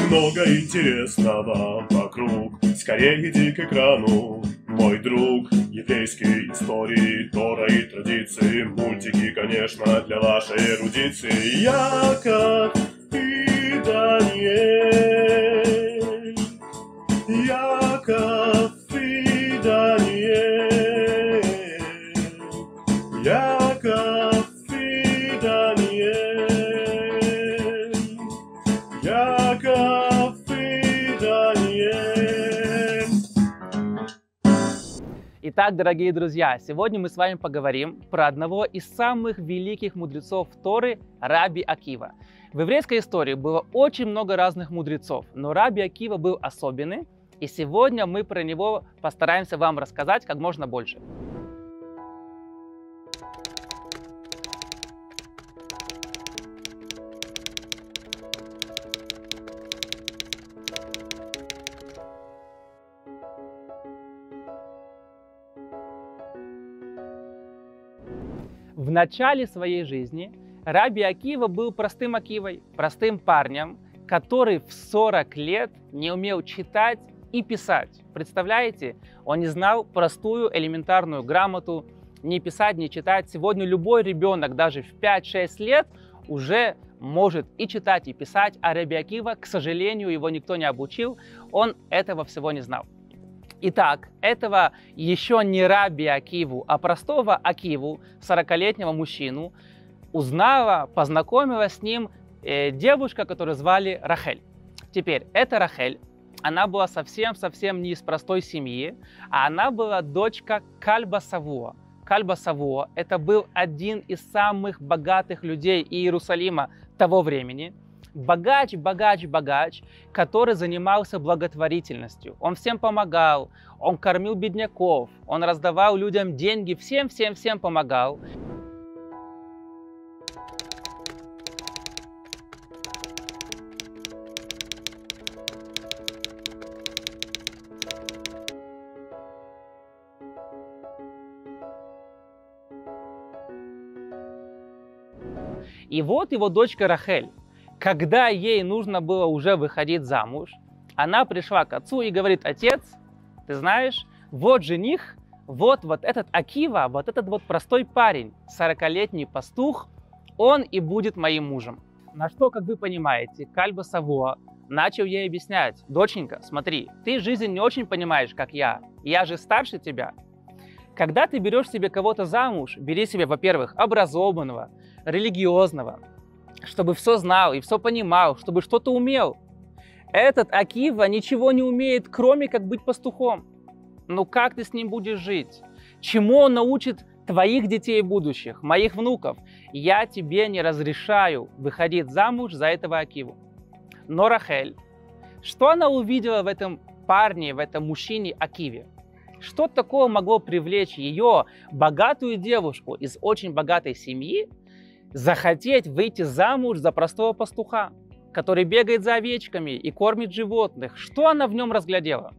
много интересного вокруг. Скорее иди к экрану, мой друг. Еврейские истории, Тора и традиции, мультики, конечно, для вашей эрудиции. Яков и Даниэль, Яков и Даниэль, Яков и Даниэль, Яков и Даниэль. Итак, дорогие друзья, сегодня мы с вами поговорим про одного из самых великих мудрецов Торы, Раби Акива. В еврейской истории было очень много разных мудрецов, но Раби Акива был особенный, и сегодня мы про него постараемся вам рассказать как можно больше. В начале своей жизни Раби Акива был простым Акивой, простым парнем, который в 40 лет не умел читать и писать. Представляете? Он не знал простую элементарную грамоту, не писать, не читать. Сегодня любой ребенок даже в 5-6 лет уже может и читать, и писать, а Раби Акива, к сожалению, его никто не обучил, он этого всего не знал. Итак, этого еще не Раби Акиву, а простого Акиву, 40-летнего мужчину, узнала, познакомилась с ним девушка, которую звали Рахель. Теперь, эта Рахель, она была совсем не из простой семьи, а она была дочка Кальба Савуа. Кальба Савуа – это был один из самых богатых людей Иерусалима того времени. Богач, который занимался благотворительностью. Он всем помогал, он кормил бедняков, он раздавал людям деньги, всем помогал. И вот его дочка Рахель, когда ей нужно было уже выходить замуж, она пришла к отцу и говорит: отец, ты знаешь, вот жених, вот этот Акива, вот этот вот простой парень, 40-летний пастух, он и будет моим мужем. На что, как вы понимаете, Кальба Савуа начал ей объяснять: доченька, смотри, ты жизнь не очень понимаешь, как я же старше тебя. Когда ты берешь себе кого-то замуж, бери себе, во-первых, образованного, религиозного, чтобы все знал и все понимал, чтобы что-то умел. Этот Акива ничего не умеет, кроме как быть пастухом. Ну как ты с ним будешь жить? Чему он научит твоих детей будущих, моих внуков? Я тебе не разрешаю выходить замуж за этого Акиву. Но Рахель, что она увидела в этом парне, в этом мужчине Акиве? Что такого могло привлечь ее, богатую девушку из очень богатой семьи, захотеть выйти замуж за простого пастуха, который бегает за овечками и кормит животных? Что она в нем разглядела?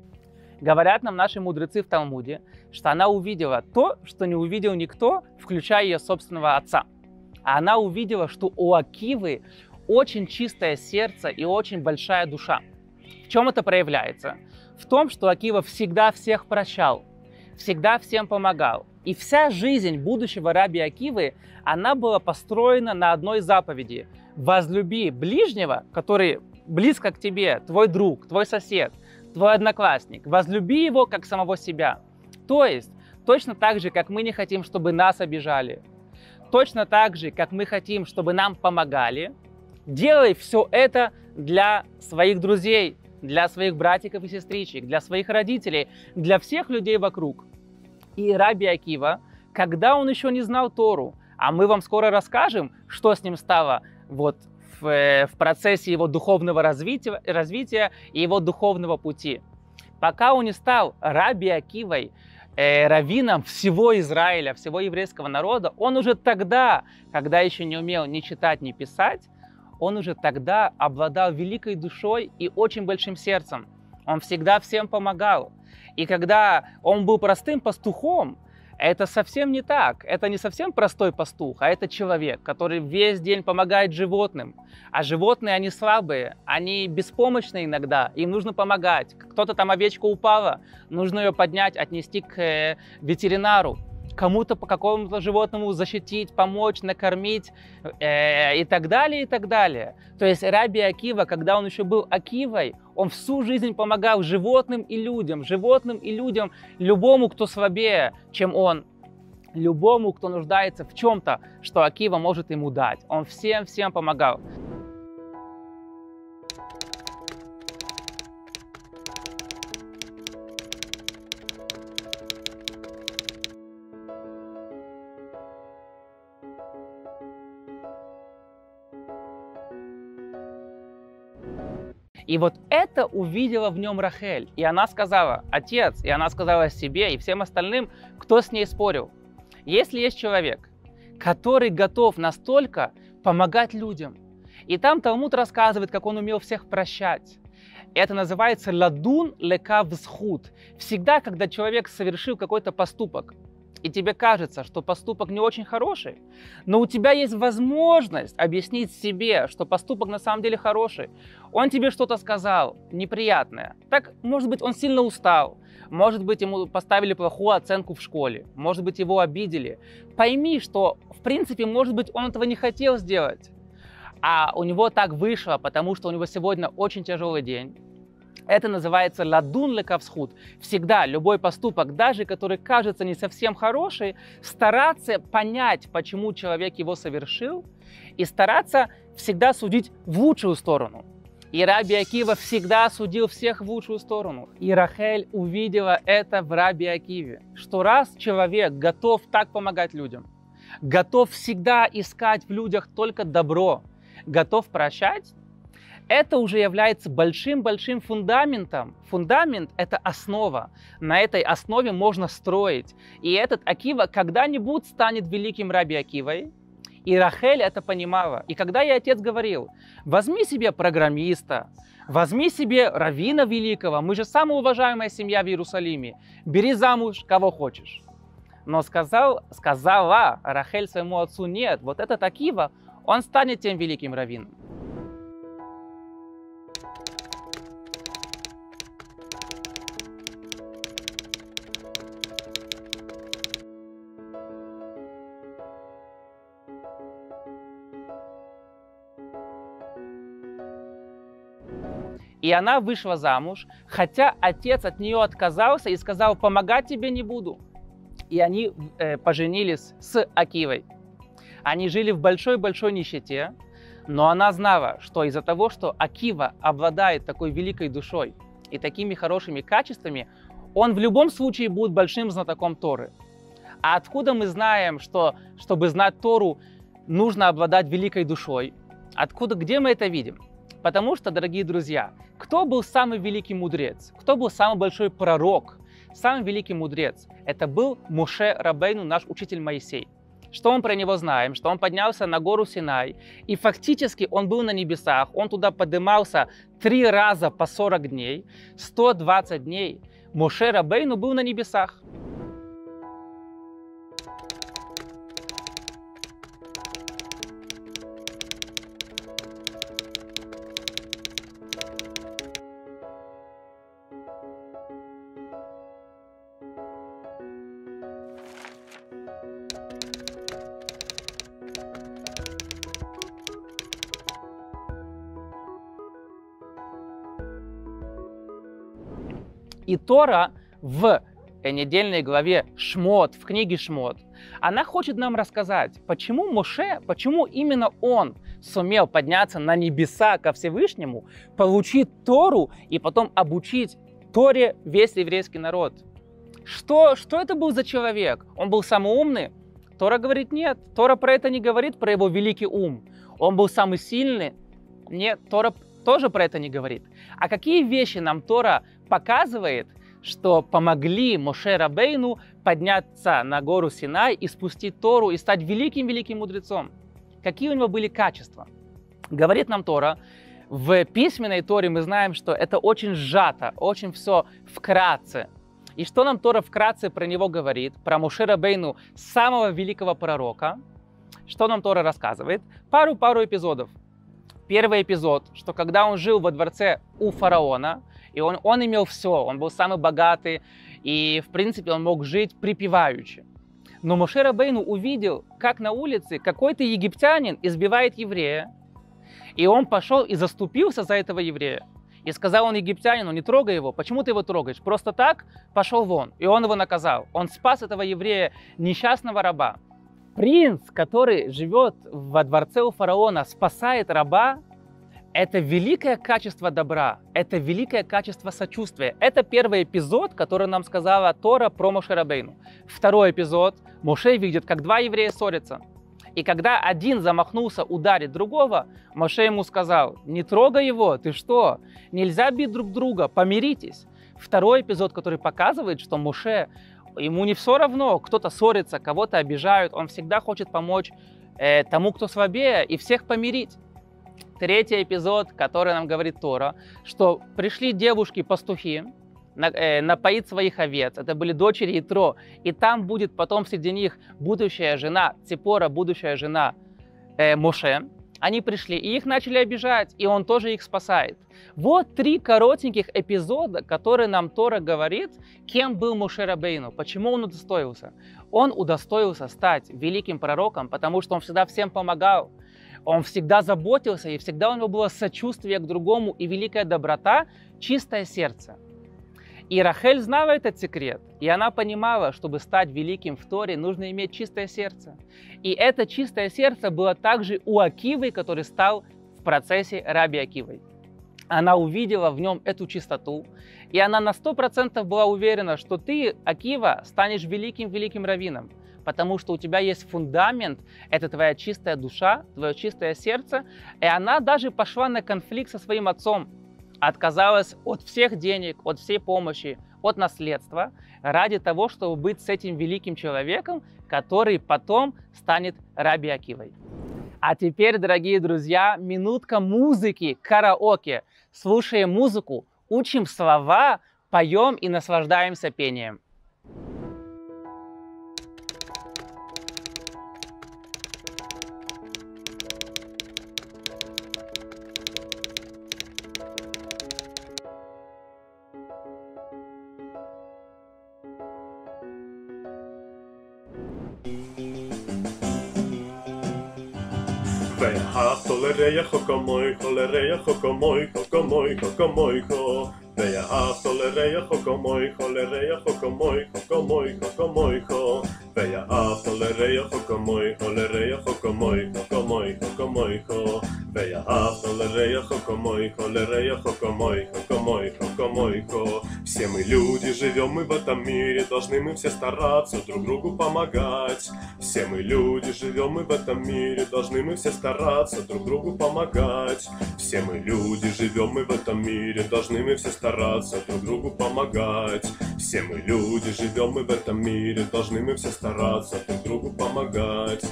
Говорят нам наши мудрецы в Талмуде, что она увидела то, что не увидел никто, включая ее собственного отца. А она увидела, что у Акивы очень чистое сердце и очень большая душа. В чем это проявляется? В том, что Акива всегда всех прощал, всегда всем помогал. И вся жизнь будущего Раби Акивы, она была построена на одной заповеди: возлюби ближнего, который близко к тебе, твой друг, твой сосед, твой одноклассник. Возлюби его как самого себя. То есть, точно так же, как мы не хотим, чтобы нас обижали, точно так же, как мы хотим, чтобы нам помогали, делай все это для своих друзей, для своих братиков и сестричек, для своих родителей, для всех людей вокруг. И Раби Акива, когда он еще не знал Тору, а мы вам скоро расскажем, что с ним стало в процессе его духовного развития и его духовного пути. Пока он не стал Раби Акивой, раввином всего Израиля, всего еврейского народа, он уже тогда, когда еще не умел ни читать, ни писать, он уже тогда обладал великой душой и очень большим сердцем. Он всегда всем помогал. И когда он был простым пастухом, Это совсем не так. Это не совсем простой пастух, а это человек, который весь день помогает животным. А животные, они слабые, они беспомощны иногда, им нужно помогать. Кто-то там овечка упала, нужно ее поднять, отнести к ветеринару. Кому-то по какому-то животному защитить, помочь, накормить и так далее, и так далее. То есть Раби Акива, когда он еще был Акивой, он всю жизнь помогал животным и людям, любому, кто слабее, чем он, любому, кто нуждается в чем-то, что Акива может ему дать. Он всем помогал. И вот это увидела в нем Рахель. И она сказала: отец, и она сказала себе и всем остальным, кто с ней спорил. Если есть человек, который готов настолько помогать людям, и там Талмуд рассказывает, как он умел всех прощать. Это называется ладун лекав зхут. Всегда, когда человек совершил какой-то поступок, и тебе кажется, что поступок не очень хороший, но у тебя есть возможность объяснить себе, что поступок на самом деле хороший. Он тебе что-то сказал неприятное. Так, может быть, он сильно устал, может быть, ему поставили плохую оценку в школе, может быть, его обидели. Пойми, что, в принципе, может быть, он этого не хотел сделать, а у него так вышло, потому что у него сегодня очень тяжелый день. Это называется ладун лекав зхут. Всегда любой поступок, даже который кажется не совсем хороший, стараться понять, почему человек его совершил, и стараться всегда судить в лучшую сторону. И Раби Акива всегда судил всех в лучшую сторону. И Рахель увидела это в Раби Акиве, что раз человек готов так помогать людям, готов всегда искать в людях только добро, готов прощать, это уже является большим-большим фундаментом. Фундамент – это основа. На этой основе можно строить. И этот Акива когда-нибудь станет великим Раби Акивой. И Рахель это понимала. И когда ей отец говорил: возьми себе программиста, возьми себе раввина великого, мы же самая уважаемая семья в Иерусалиме, бери замуж кого хочешь. Но сказала Рахель своему отцу: нет, вот этот Акива, он станет тем великим раввином. И она вышла замуж, хотя отец от нее отказался и сказал: помогать тебе не буду. И они поженились с Акивой. Они жили в большой-большой нищете, но она знала, что из-за того, что Акива обладает такой великой душой и такими хорошими качествами, он в любом случае будет большим знатоком Торы. А откуда мы знаем, что, чтобы знать Тору, нужно обладать великой душой? Где мы это видим? Потому что, дорогие друзья, кто был самый великий мудрец? Кто был самый большой пророк? Самый великий мудрец – это был Моше Рабейну, наш учитель Моисей. Что мы про него знаем? Что он поднялся на гору Синай, и фактически он был на небесах. Он туда поднимался 3 раза по 40 дней, 120 дней. Моше Рабейну был на небесах. И Тора в недельной главе Шмот, в книге Шмот, она хочет нам рассказать, почему Моше, почему именно он сумел подняться на небеса ко Всевышнему, получить Тору и потом обучить Торе весь еврейский народ. Что это был за человек? Он был самый умный? Тора говорит: нет. Тора про это не говорит, про его великий ум. Он был самый сильный? Нет, Тора тоже про это не говорит. А какие вещи нам Тора показывает, что помогли Моше Рабейну подняться на гору Синай и спустить Тору и стать великим-великим мудрецом? Какие у него были качества? Говорит нам Тора, в письменной Торе мы знаем, что это очень сжато, очень все вкратце. И что нам Тора вкратце про него говорит, про Моше Рабейну, самого великого пророка? Что нам Тора рассказывает? Пару эпизодов. Первый эпизод, что когда он жил во дворце у фараона, и он имел все, он был самый богатый, и в принципе он мог жить припеваючи. Но Моше Рабейну увидел, как на улице какой-то египтянин избивает еврея, и он пошел и заступился за этого еврея. И сказал он египтянину: не трогай его. Почему ты его трогаешь? Просто так? Пошел вон. И он его наказал. Он спас этого еврея, несчастного раба. Принц, который живет во дворце у фараона, спасает раба. Это великое качество добра, это великое качество сочувствия. Это первый эпизод, который нам сказала Тора про Моше Рабейну. Второй эпизод. Моше видит, как два еврея ссорятся. И когда один замахнулся ударить другого, Моше ему сказал: не трогай его, ты что? Нельзя бить друг друга, помиритесь. Второй эпизод, который показывает, что Моше, ему не все равно, кто-то ссорится, кого-то обижают, он всегда хочет помочь тому, кто слабее, и всех помирить. Третий эпизод, который нам говорит Тора, что пришли девушки-пастухи напоить своих овец. Это были дочери Итро. И там будет потом среди них будущая жена Ципора, будущая жена Моше. Они пришли, и их начали обижать, и он тоже их спасает. Вот три коротеньких эпизода, которые нам Тора говорит, кем был Моше Рабейну, почему он удостоился. Он удостоился стать великим пророком, потому что он всегда всем помогал. Он всегда заботился, и всегда у него было сочувствие к другому, и великая доброта, чистое сердце. И Рахель знала этот секрет, и она понимала, чтобы стать великим в Торе, нужно иметь чистое сердце. И это чистое сердце было также у Акивы, который стал в процессе Раби Акивой. Она увидела в нем эту чистоту, и она на 100% была уверена, что ты, Акива, станешь великим раввином, потому что у тебя есть фундамент, это твоя чистая душа, твое чистое сердце, и она даже пошла на конфликт со своим отцом, отказалась от всех денег, от всей помощи, от наследства, ради того, чтобы быть с этим великим человеком, который потом станет Раби Акивой. А теперь, дорогие друзья, минутка музыки, караоке. Слушаем музыку, учим слова, поем и наслаждаемся пением. ואהבת לרעך כמוך, לרעך כמוך, כמוך, כמוך. ואהבת לרעך כמוך, לרעך כמוך, כמוך, כמוך. ואהבת לרעך כמוך, לרעך כמוך, כמוך, כמוך. ואהבת לרעך כמוך, לרעך כמוך, כמוך, כמוך. Все мы люди, живем мы в этом мире, должны мы все стараться друг другу помогать. Все мы люди, живем мы в этом мире, должны мы все стараться друг другу помогать. Все мы люди, живем мы в этом мире, должны мы все стараться друг другу помогать. Все мы люди, живем мы в этом мире, должны мы все стараться друг другу помогать.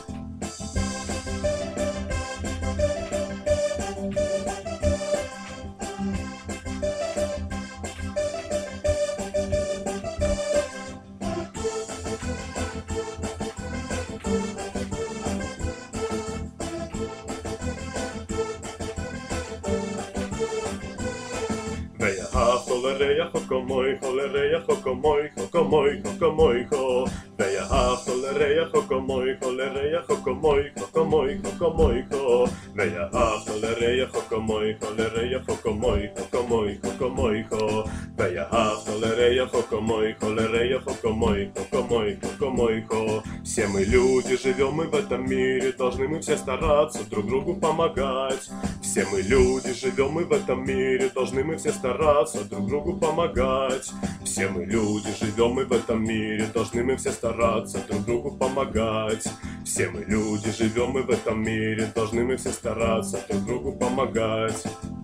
ואהבת לרעך כמוך, לרעך כמוך, כמוך, כמוך. ואהבת לרעך כמוך, לרעך כמוך, כמוך, כמוך. ואהבת לרעך כמוך, לרעך כמוך, כמוך, כמוך. ואהבת לרעך כמוך, לרעך כמוך, כמוך, כמוך. Все мы люди, живем мы в этом мире, должны мы все стараться друг другу помогать. Все мы люди, живем мы в этом мире, должны мы все стараться друг другу помогать. Все мы люди, живем мы в этом мире, должны мы все стараться друг другу помогать. Все мы люди, живем мы в этом мире, должны мы все стараться друг другу помогать.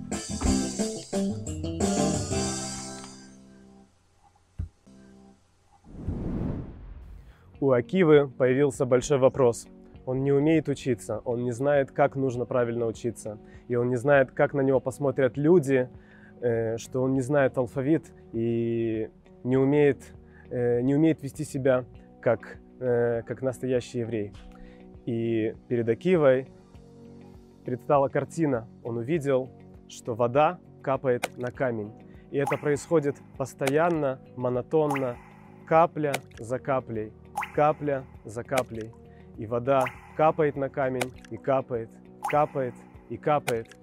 У Акивы появился большой вопрос. Он не умеет учиться, он не знает, как нужно правильно учиться. И он не знает, как на него посмотрят люди, что он не знает алфавит и не умеет не умеет вести себя как настоящий еврей. И перед Акивой предстала картина. Он увидел, что вода капает на камень. И это происходит постоянно, монотонно, капля за каплей, капля за каплей. И вода капает на камень, и капает, капает, и капает.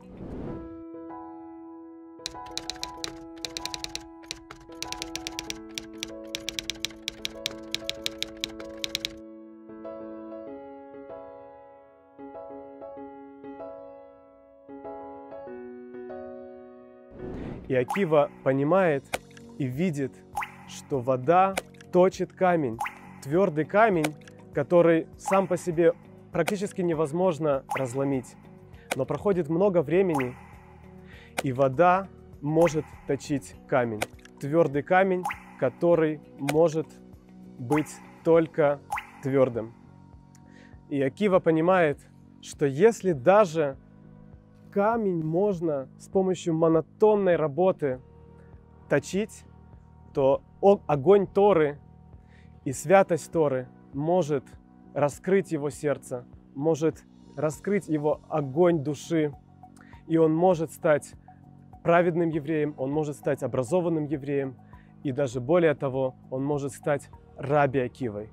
И Акива понимает и видит, что вода точит камень, твердый камень, который сам по себе практически невозможно разломить. Но проходит много времени, и вода может точить камень. Твердый камень, который может быть только твердым. И Акива понимает, что если даже камень можно с помощью монотонной работы точить, то огонь Торы и святость Торы может раскрыть его сердце, может раскрыть его огонь души, и он может стать праведным евреем, он может стать образованным евреем, и даже более того, он может стать Раби Акивой.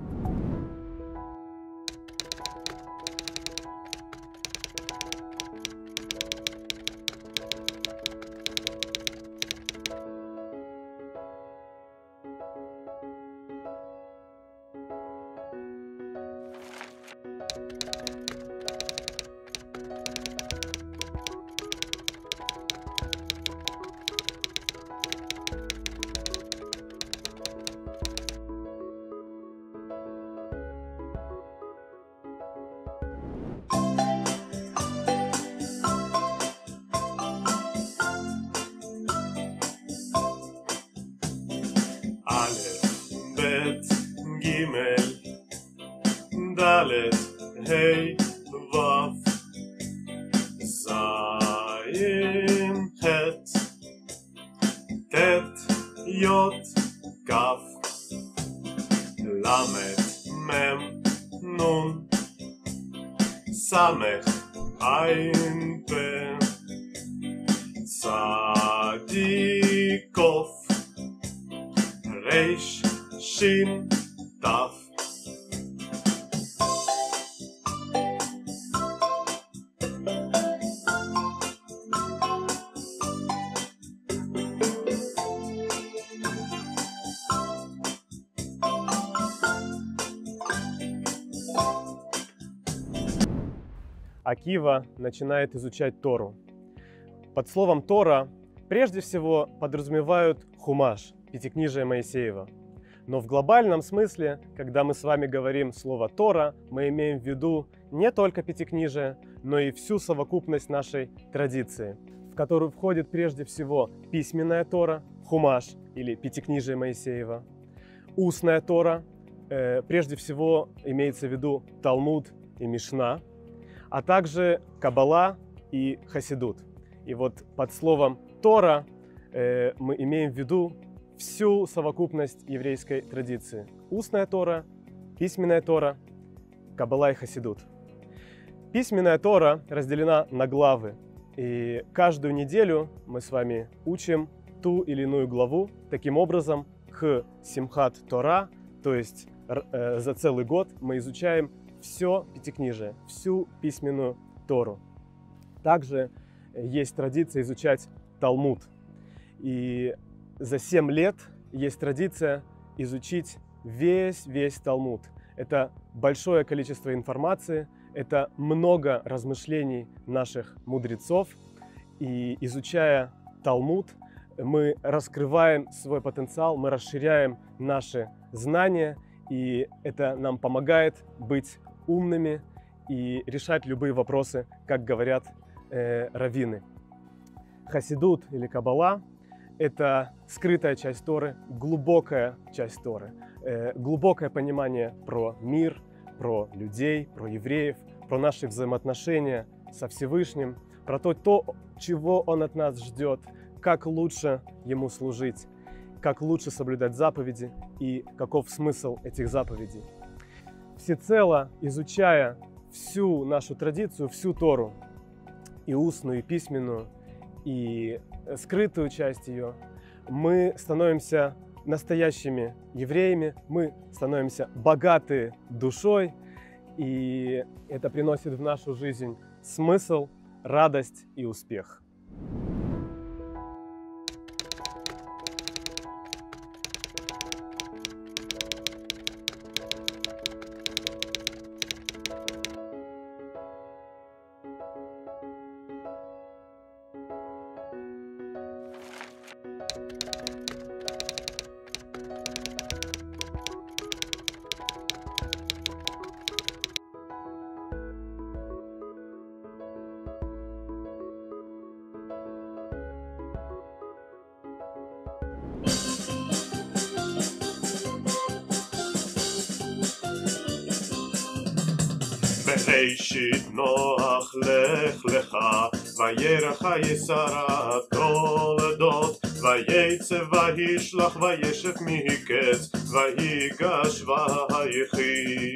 Далет, Хей, Вав, Заин, Хет, Тет, Йот, Кав, Ламет, Мем, Нун, Самех, Айн, Пе, Цадиков, Рейш, Шин, Тав. Акива начинает изучать Тору. Под словом Тора прежде всего подразумевают хумаш, пятикнижие Моисеева. Но в глобальном смысле, когда мы с вами говорим слово Тора, мы имеем в виду не только пятикнижие, но и всю совокупность нашей традиции, в которую входит прежде всего письменная Тора, хумаш или пятикнижие Моисеева, устная Тора, прежде всего имеется в виду Талмуд и Мишна, а также Каббала и Хасидут. И вот под словом Тора мы имеем в виду всю совокупность еврейской традиции. Устная Тора, письменная Тора, Каббала и Хасидут. Письменная Тора разделена на главы. И каждую неделю мы с вами учим ту или иную главу. Таким образом, к Симхат Тора, то есть за целый год, мы изучаем все пятикнижие, всю письменную Тору. Также есть традиция изучать Талмуд. И за 7 лет есть традиция изучить весь Талмуд. Это большое количество информации, это много размышлений наших мудрецов. И изучая Талмуд, мы раскрываем свой потенциал, мы расширяем наши знания, и это нам помогает быть умными и решать любые вопросы, как говорят раввины. Хасидут или Каббала – это скрытая часть Торы, глубокая часть Торы, глубокое понимание про мир, про людей, про евреев, про наши взаимоотношения со Всевышним, про то, чего Он от нас ждет, как лучше Ему служить. как лучше соблюдать заповеди и каков смысл этих заповедей. Всецело изучая всю нашу традицию, всю Тору, и устную, и письменную, и скрытую часть ее, мы становимся настоящими евреями, мы становимся богаты душой, и это приносит в нашу жизнь смысл, радость и успех. בראשית נוח לך לך, וירח היסרה תולדות, וייצב וישלח וישב מקץ, ויגש ויחי.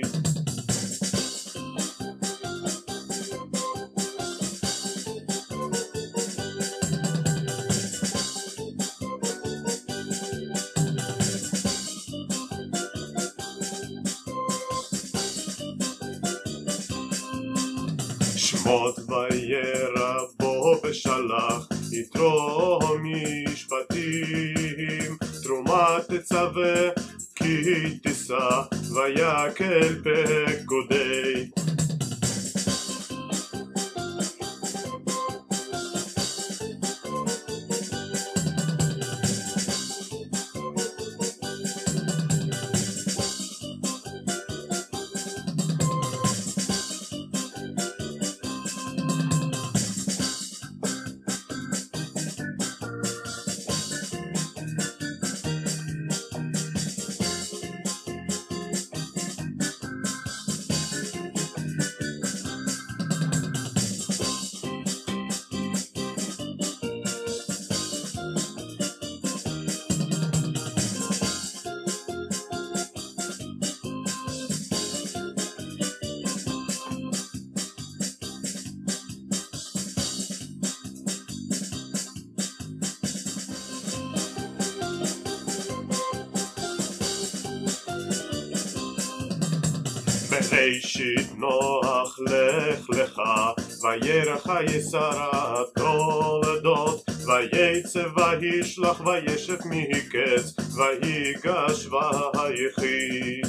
שמות וירא בו בשלח, יתרו משפטים, תרומה תצווה כי תישא, ויקל פקודי. בראשית נוח לך לך, וירח היסרה תולדות, וייצב וישלח וישב מקץ, ויגש ויחי.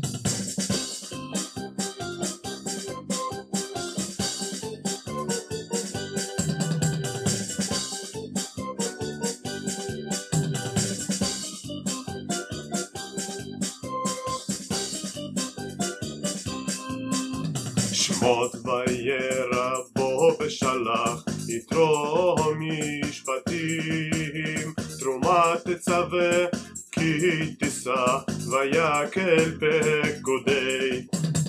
שמות וירא בו בשלח, יתרו משפטים, תרומה תצווה כי תישא, ויקל פקודי.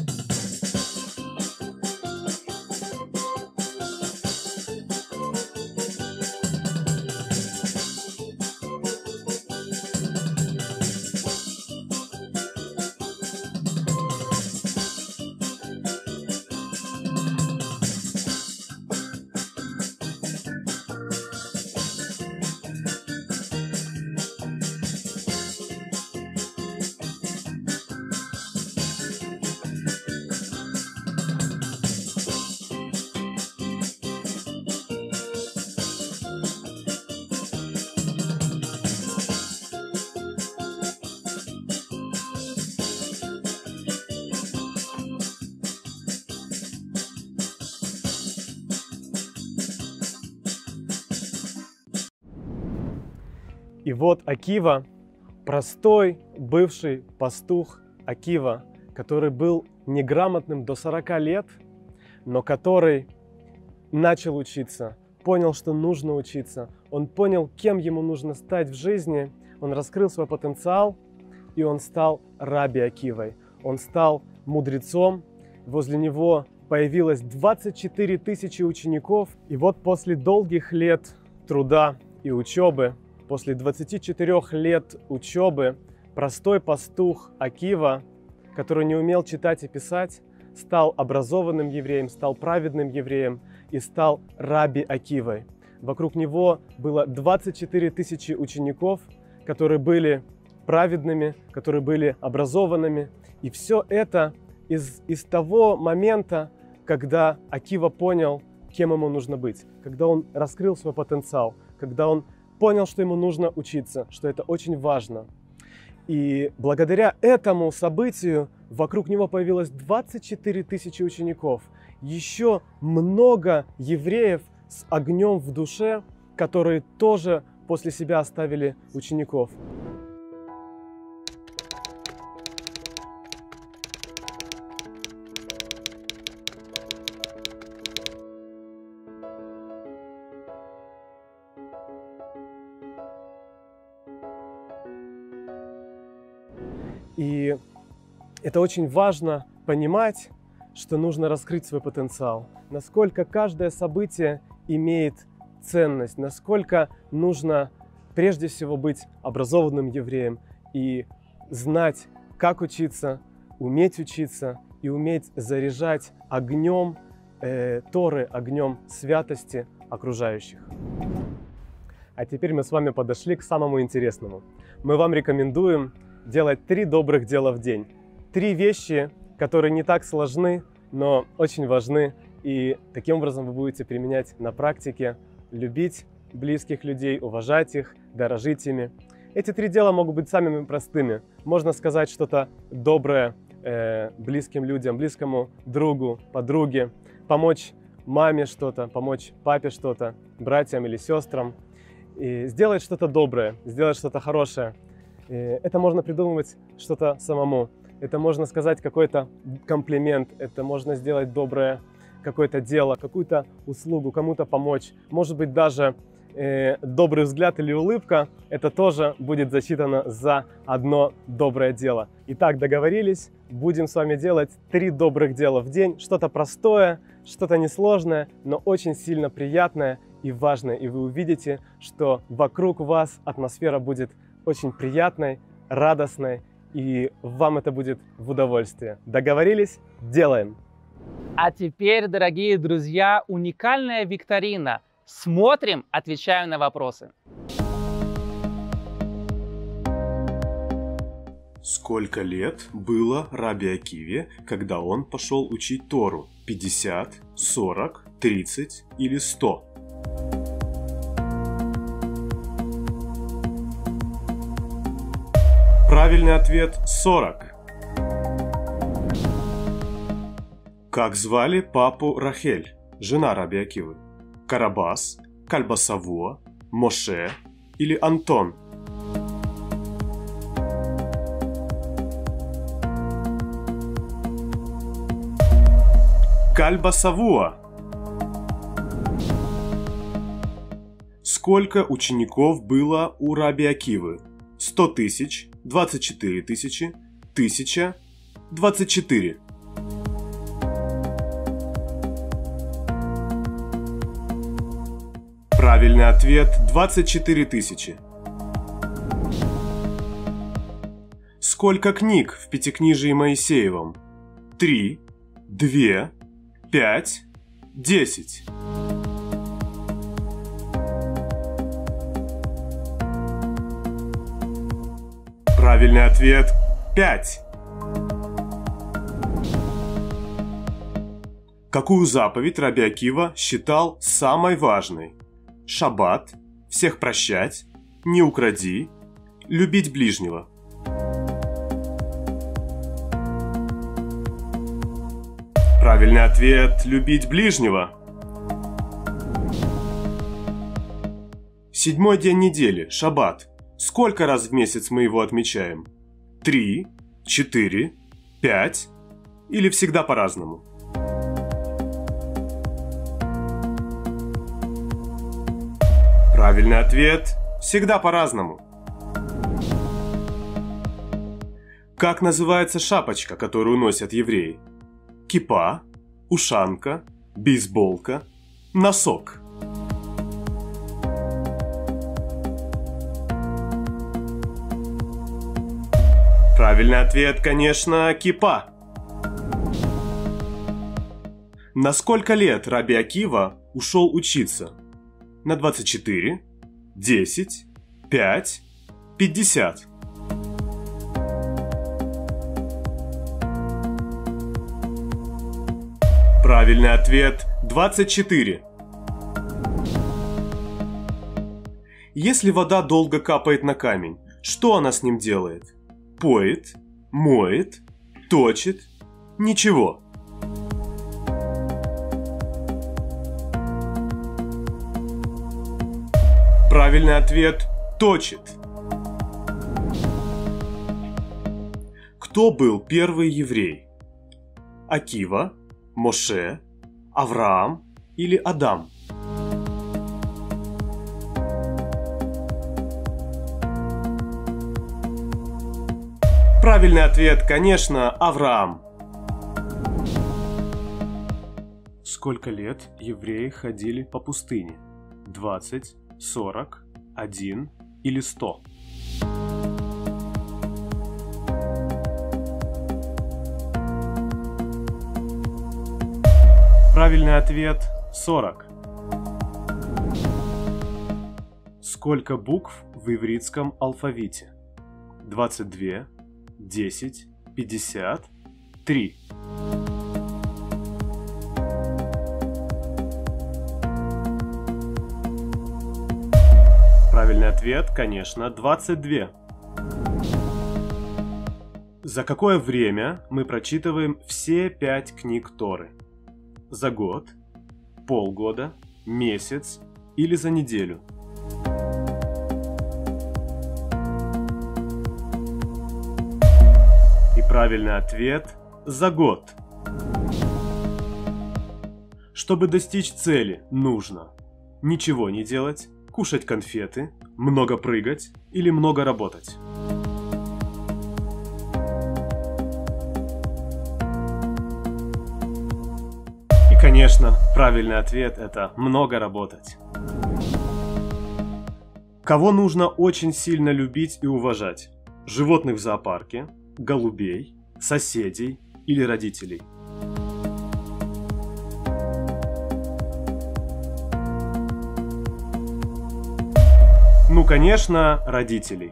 И вот Акива, простой бывший пастух Акива, который был неграмотным до 40 лет, но который начал учиться, понял, что нужно учиться, он понял, кем ему нужно стать в жизни, он раскрыл свой потенциал, и он стал Раби Акивой, он стал мудрецом, возле него появилось 24 тысячи учеников, и вот после долгих лет труда и учебы после 24 лет учебы простой пастух Акива, который не умел читать и писать, стал образованным евреем, стал праведным евреем и стал Раби Акивой. Вокруг него было 24 тысячи учеников, которые были праведными, которые были образованными. И все это из того момента, когда Акива понял, кем ему нужно быть, когда он раскрыл свой потенциал, когда он понял, что ему нужно учиться, что это очень важно. И благодаря этому событию вокруг него появилось 24 тысячи учеников. Еще много евреев с огнем в душе, которые тоже после себя оставили учеников. И это очень важно понимать, что нужно раскрыть свой потенциал, насколько каждое событие имеет ценность, насколько нужно прежде всего быть образованным евреем и знать, как учиться, уметь учиться и уметь заряжать огнем Торы, огнем святости окружающих. А теперь мы с вами подошли к самому интересному. Мы вам рекомендуем делать 3 добрых дела в день. 3 вещи, которые не так сложны, но очень важны. И таким образом вы будете применять на практике, любить близких людей, уважать их, дорожить ими. Эти 3 дела могут быть самыми простыми. Можно сказать что-то доброе близким людям, близкому другу, подруге, помочь маме что-то, помочь папе что-то, братьям или сестрам. И сделать что-то доброе, сделать что-то хорошее. Это можно придумывать что-то самому. Это можно сказать какой-то комплимент, это можно сделать доброе какое-то дело, какую-то услугу, кому-то помочь. Может быть, даже добрый взгляд или улыбка, это тоже будет засчитано за одно доброе дело. Итак, договорились, будем с вами делать 3 добрых дела в день. Что-то простое, что-то несложное, но очень сильно приятное и важное. И вы увидите, что вокруг вас атмосфера будет очень приятной, радостной, и вам это будет в удовольствие. Договорились? Делаем! А теперь, дорогие друзья, уникальная викторина. Смотрим, отвечаем на вопросы. Сколько лет было Раби Акиве, когда он пошел учить Тору? 50, 40, 30 или 100? Правильный ответ – 40. Как звали папу Рахель, жена Раби Акивы? Карабас, Кальбасавуа, Моше или Антон? Кальбасавуа. Сколько учеников было у Раби Акивы? 100 тысяч, 24 тысячи, 1000, 24. Правильный ответ – 24 тысячи. Сколько книг в Пятикнижии Моисеевом? 3, 2, 5, 10. Правильный ответ – 5. Какую заповедь Раби Акива считал самой важной? Шаббат, всех прощать, не укради, любить ближнего. Правильный ответ – любить ближнего. 7-й день недели, шаббат. Сколько раз в месяц мы его отмечаем? 3, 4, 5 или всегда по-разному? Правильный ответ – всегда по-разному. Как называется шапочка, которую носят евреи? Кипа, ушанка, бейсболка, носок. Правильный ответ, конечно, кипа. На сколько лет Раби Акива ушел учиться? На 24, 10, 5, 50. Правильный ответ 24. Если вода долго капает на камень, что она с ним делает? Поет, моет, точит, ничего. Правильный ответ – точит. Кто был первый еврей? Акива, Моше, Авраам или Адам? Правильный ответ, конечно, Авраам. Сколько лет евреи ходили по пустыне? 20, 40, 1 или 100? Правильный ответ 40. Сколько букв в ивритском алфавите? 22, 10, 50, 3. Правильный ответ, конечно, 22. За какое время мы прочитываем все 5 книг Торы? За год, полгода, месяц или за неделю? И правильный ответ – за год. Чтобы достичь цели, нужно ничего не делать, кушать конфеты, много прыгать или много работать. И, конечно, правильный ответ – это много работать. Кого нужно очень сильно любить и уважать? Животных в зоопарке, голубей, соседей или родителей? Ну, конечно, родителей.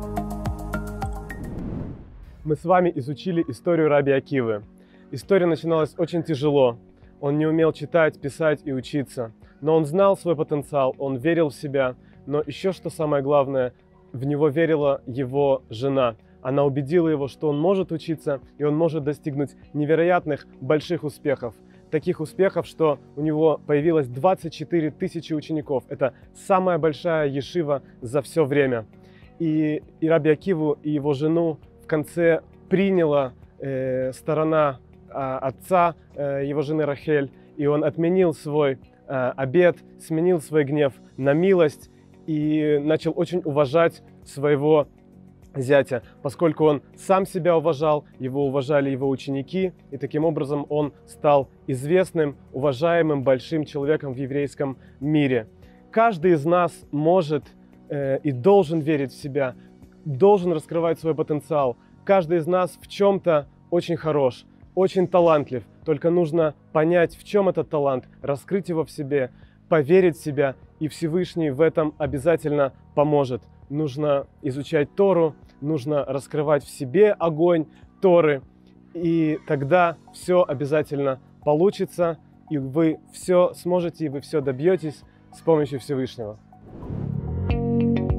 Мы с вами изучили историю Раби Акивы. История начиналась очень тяжело. Он не умел читать, писать и учиться. Но он знал свой потенциал, он верил в себя. Но еще что самое главное, в него верила его жена. Она убедила его, что он может учиться и он может достигнуть невероятных больших успехов. Таких успехов, что у него появилось 24 тысячи учеников. Это самая большая ешива за все время. И Раби Акиву, и его жену в конце приняла сторона отца его жены Рахель. И он отменил свой обет, сменил свой гнев на милость и начал очень уважать своего зятя, поскольку он сам себя уважал, его уважали его ученики, и таким образом он стал известным, уважаемым, большим человеком в еврейском мире. Каждый из нас может и должен верить в себя, должен раскрывать свой потенциал. Каждый из нас в чем-то очень хорош, очень талантлив, только нужно понять, в чем этот талант, раскрыть его в себе, поверить в себя, и Всевышний в этом обязательно поможет. Нужно изучать Тору, нужно раскрывать в себе огонь Торы, и тогда все обязательно получится, и вы все сможете, и вы все добьетесь с помощью Всевышнего.